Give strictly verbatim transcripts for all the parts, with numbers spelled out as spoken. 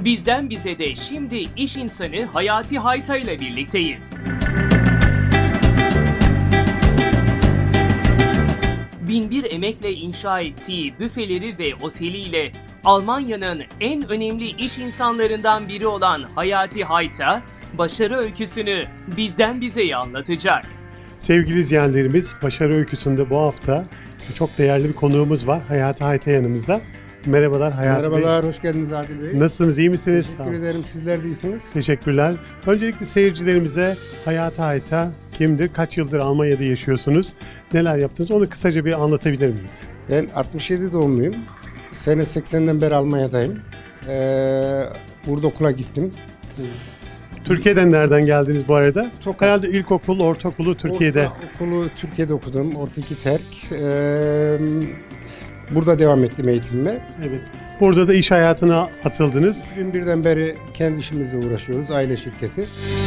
Bizden bize de şimdi iş insanı Hayati Hayta ile birlikteyiz. bin bir emekle inşa ettiği büfeleri ve oteliyle Almanya'nın en önemli iş insanlarından biri olan Hayati Hayta, başarı öyküsünü bizden bizeye anlatacak. Sevgili izleyenlerimiz, başarı öyküsünde bu hafta çok değerli bir konuğumuz var. Hayati Hayta yanımızda. Merhabalar Hayati Bey. Merhabalar, hoş geldiniz Adil Bey. Nasılsınız, iyi misiniz? Teşekkür ederim, sizler de iyisiniz. Teşekkürler. Öncelikle seyircilerimize Hayati Hayta kimdir, kaç yıldır Almanya'da yaşıyorsunuz, neler yaptınız onu kısaca bir anlatabilir miyiz? Ben altmış yedi doğumluyum. Sene seksenden beri Almanya'dayım. Ee, burada okula gittim. Türkiye'den nereden geldiniz bu arada? Tokat. Herhalde ilkokul, ortaokulu Türkiye'de. Okulu Türkiye'de okudum, orta iki terk. Ee, burada devam ettim eğitimime. Evet. Burada da iş hayatına atıldınız. iki bin birden beri kendi işimizle uğraşıyoruz, aile şirketi.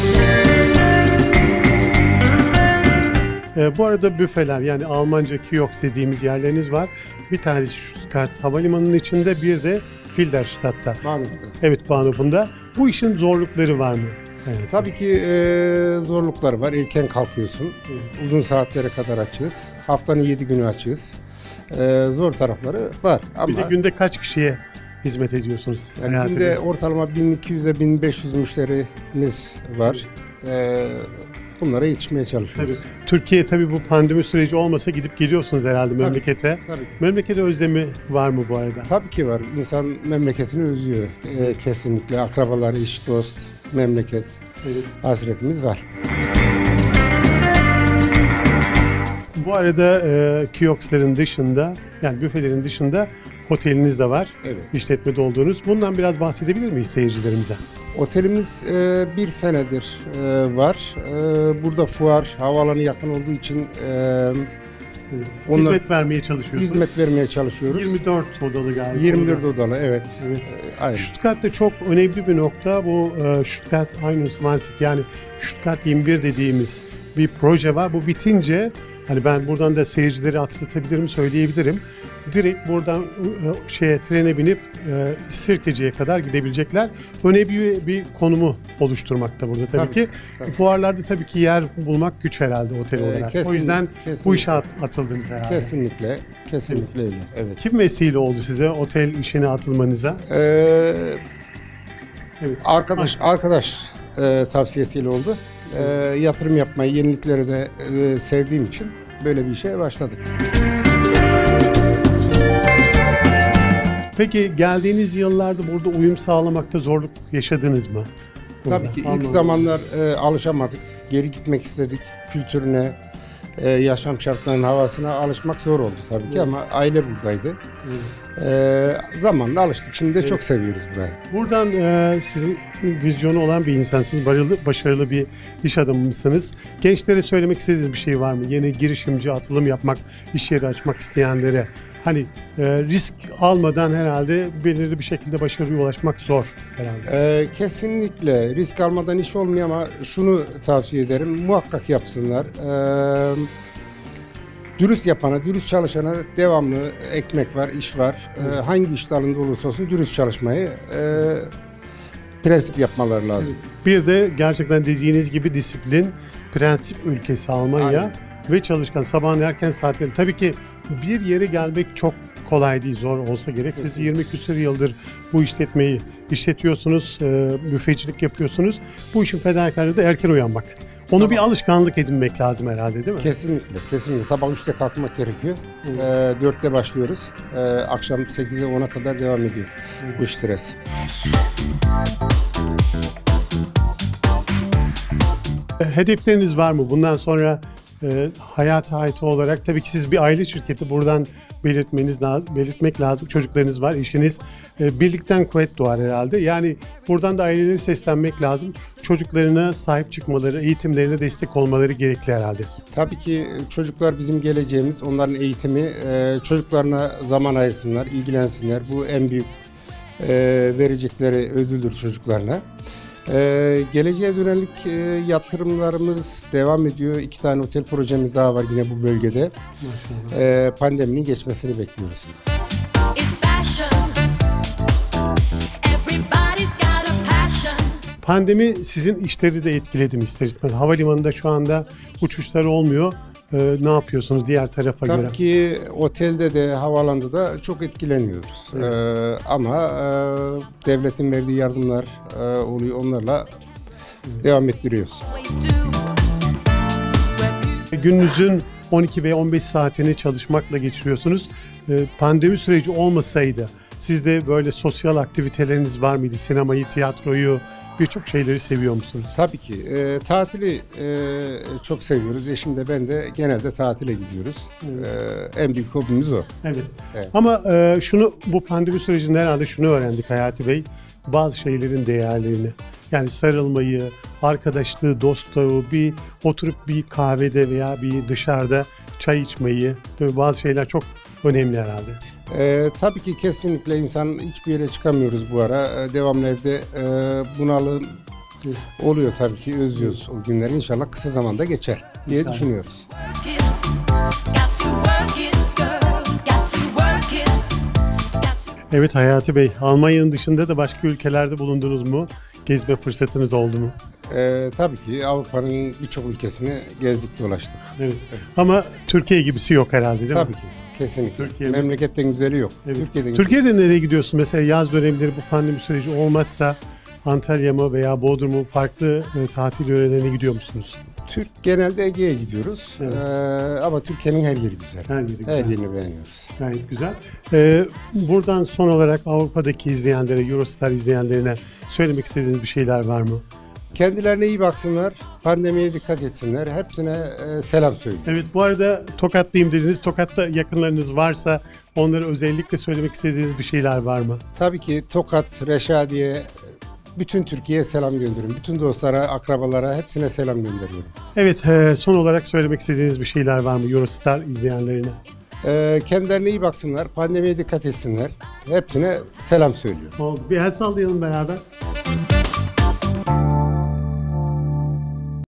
Ee, bu arada büfeler, yani Almanca kiosk dediğimiz yerleriniz var. Bir tanesi Stuttgart Havalimanı'nın içinde, bir de Filderstadt'ta. Bahnhof'ta. Evet, Bahnhof'unda. Bu işin zorlukları var mı? Evet. Tabii ki e, zorlukları var. Erken kalkıyorsun. Evet. Uzun saatlere kadar açığız. Haftanın yedi günü açığız. E, zor tarafları var. Ama Bir de günde kaç kişiye hizmet ediyorsunuz? yani Hayati günde Bey? ortalama bin iki yüz ile bin beş yüz müşterimiz var. E, bunlara yetişmeye çalışıyoruz. Tabii. Türkiye tabii bu pandemi süreci olmasa gidip geliyorsunuz herhalde Tabii, memlekete. Tabii. Memlekete özlemi var mı bu arada? Tabii ki var. İnsan memleketini özlüyor. E, kesinlikle. Akrabalar, iş, dost, memleket, Evet. hasretimiz var. Bu arada e, kioskların dışında, yani büfelerin dışında oteliniz de var. Evet. İşletmede olduğunuz. Bundan biraz bahsedebilir miyiz seyircilerimize? Otelimiz e, bir senedir e, var. E, burada fuar, havaalanı yakın olduğu için e, onlar, Hizmet vermeye çalışıyorsunuz. hizmet vermeye çalışıyoruz. yirmi dört odalı galiba. yirmi dört odalı, evet. Evet. E, aynen. Stuttgart'ta çok önemli bir nokta bu e, Stuttgart einundzwanzig, yani Stuttgart yirmi bir dediğimiz bir proje var. Bu bitince, hani ben buradan da seyircileri hatırlatabilirim, söyleyebilirim. Direkt buradan e, şeye trene binip e, Sirkeci'ye kadar gidebilecekler. Önemli bir, bir konumu oluşturmakta burada tabii, Tabii, ki. tabii. Fuarlarda tabii ki yer bulmak güç herhalde otel Ee, olarak. kesin- o yüzden kesin- bu işe at- atıldınız herhalde. Kesinlikle, kesinlikle öyle. Evet. Kim vesile oldu size otel işine atılmanıza? Ee, Evet. arkadaş arkadaş e, tavsiyesiyle oldu. E, yatırım yapmayı, yenilikleri de e, sevdiğim için böyle bir işe başladık. Peki geldiğiniz yıllarda burada uyum sağlamakta zorluk yaşadınız mı? Burada, Tabii ki ilk Almanya'da. zamanlar e, alışamadık. Geri gitmek istedik. Kültürüne, e, yaşam şartlarının havasına alışmak zor oldu tabii ki, Evet. ama aile buradaydı. Evet. E, zamanla alıştık. Şimdi de Evet. çok seviyoruz burayı. Buradan e, sizin vizyonu olan bir insansınız, başarılı, başarılı bir iş adamısınız. Gençlere söylemek istediğiniz bir şey var mı? Yeni girişimci, atılım yapmak, iş yeri açmak isteyenlere. Hani e, risk almadan herhalde belirli bir şekilde başarıya ulaşmak zor herhalde. Ee, kesinlikle risk almadan iş olmuyor, ama şunu tavsiye ederim, muhakkak yapsınlar. Ee, dürüst yapana, dürüst çalışana devamlı ekmek var, iş var. Ee, hangi iş dalında olursa olsun dürüst çalışmayı e, prensip yapmaları lazım. Bir de gerçekten dediğiniz gibi disiplin, prensip ülkesi Almanya. Aynen. Ve çalışkan, sabahın erken saatleri. Tabii ki bir yere gelmek çok kolay değil, zor olsa gerek. Siz Kesinlikle. yirmi küsur yıldır bu işletmeyi işletiyorsunuz, e, büfecilik yapıyorsunuz. Bu işin fedakarlığı da erken uyanmak. Onu Sabah. bir alışkanlık edinmek lazım herhalde, değil mi? Kesinlikle, kesinlikle. Sabah üçte kalkmak gerekiyor. Evet. Ee, dörtte başlıyoruz. Ee, akşam sekize ona kadar devam ediyor bu stres. Hedefleriniz var mı? Bundan sonra e, Hayati Hayta olarak, tabii ki siz bir aile şirketi, buradan belirtmeniz lazım, belirtmek lazım. Çocuklarınız var, eşiniz. E, birlikten kuvvet doğar herhalde. Yani buradan da aileleri seslenmek lazım. Çocuklarına sahip çıkmaları, eğitimlerine destek olmaları gerekli herhalde. Tabii ki çocuklar bizim geleceğimiz. Onların eğitimi, e, çocuklarına zaman ayırsınlar, ilgilensinler. Bu en büyük e, verecekleri ödüldür çocuklarına. E, geleceğe dönelik e, yatırımlarımız devam ediyor. İki tane otel projemiz daha var yine bu bölgede. Maşallah. E, pandeminin geçmesini bekliyoruz. It's fashion. Everybody's got pandemi sizin işleri de etkiledi mi ister istemez? Havalimanında şu anda uçuşlar olmuyor. Ee, ne yapıyorsunuz diğer tarafa Tabii göre? Tabii ki otelde de havalanda da çok etkileniyoruz. Evet. Ee, ama e, devletin verdiği yardımlar e, oluyor. Onlarla evet. devam ettiriyoruz. Gününüzün on iki ve on beş saatini çalışmakla geçiriyorsunuz. Ee, pandemi süreci olmasaydı sizde böyle sosyal aktiviteleriniz var mıydı? Sinemayı, tiyatroyu, birçok şeyleri seviyor musunuz? Tabii ki. E, tatili e, çok seviyoruz. Eşim de ben de genelde tatile gidiyoruz. Evet. E, en büyük hobimiz o. Evet. Evet. Ama e, şunu bu pandemi sürecinde herhalde şunu öğrendik Hayati Bey. Bazı şeylerin değerlerini. Yani sarılmayı, arkadaşlığı, dostluğu, bir oturup bir kahvede veya bir dışarıda çay içmeyi. Tabii bazı şeyler çok önemli herhalde. Ee, tabii ki kesinlikle insan hiçbir yere çıkamıyoruz bu ara. Ee, devamlı evde e, bunalım oluyor tabii ki. Özlüyoruz o günleri. İnşallah kısa zamanda geçer diye İnşallah. düşünüyoruz. Evet Hayati Bey, Almanya'nın dışında da başka ülkelerde bulundunuz mu? Gezme fırsatınız oldu mu? Ee, tabii ki Avrupa'nın birçok ülkesini gezdik dolaştık. Evet. Ama Türkiye gibisi yok herhalde değil tabii mi? ki. Kesinlikle. Türkiye'miz... Memleketten güzeli yok. Evet. Türkiye'den Türkiye'de nereye gidiyorsun? Mesela yaz dönemleri bu pandemi süreci olmazsa Antalya mı veya Bodrum mu farklı e, tatil yörelerine gidiyor musunuz? Türk genelde Ege'ye gidiyoruz. Evet. Ee, ama Türkiye'nin her yeri güzel. Her yeri güzel. Her yerini beğeniyoruz. Gayet güzel. Ee, buradan son olarak Avrupa'daki izleyenlere, Eurostar izleyenlerine söylemek istediğiniz bir şeyler var mı? Kendilerine iyi baksınlar, pandemiye dikkat etsinler. Hepsine e, selam söylüyorum. Evet, bu arada Tokatlıyım dediniz. Tokat'ta yakınlarınız varsa onlara özellikle söylemek istediğiniz bir şeyler var mı? Tabii ki Tokat, Reşadiye, bütün Türkiye'ye selam gönderiyorum. Bütün dostlara, akrabalara hepsine selam gönderiyorum. Evet, e, son olarak söylemek istediğiniz bir şeyler var mı Eurostar izleyenlerine? E, kendilerine iyi baksınlar, pandemiye dikkat etsinler. Hepsine selam söylüyorum. Oldu. Bir el sallayalım beraber.